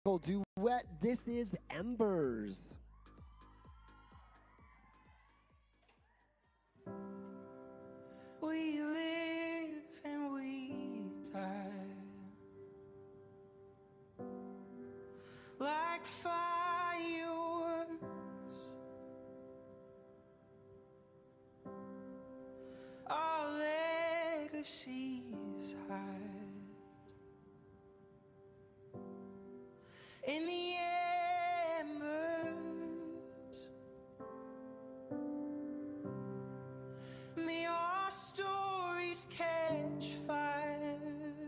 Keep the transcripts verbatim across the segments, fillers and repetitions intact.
duet. This is Embers. We live and we die like fireworks. Our legacies hide in the embers. May our stories catch fire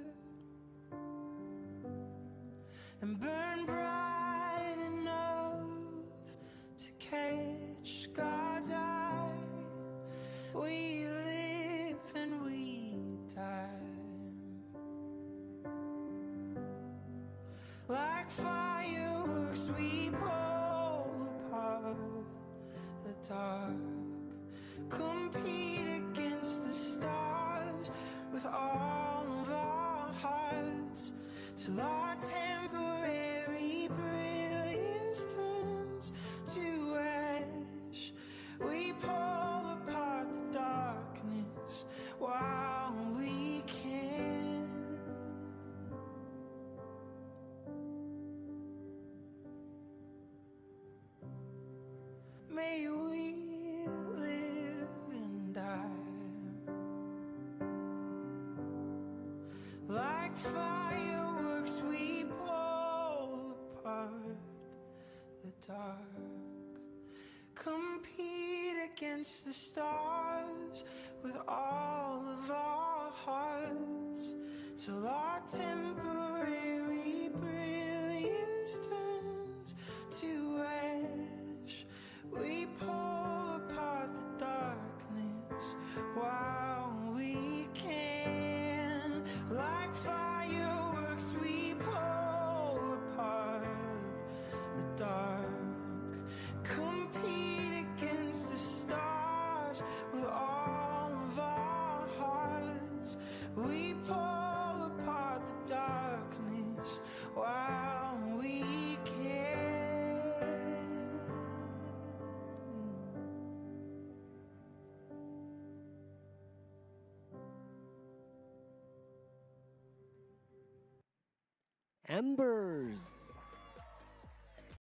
and burn bright enough to catch God's eye. We live and we die like fireworks. We pull apart the dark, compete against the stars with all of our hearts, till our temporary brilliance turns to ash. We pull apart the darkness while we can. May we live and die like fireworks. We pull apart the dark, compete against the stars with all of our hearts, till our temporary brilliance turns to ash. We pull apart the darkness while we can. Like fireworks, we pull apart the dark, compete against the stars with all of our hearts. We pull apart the darkness while we can. Embers.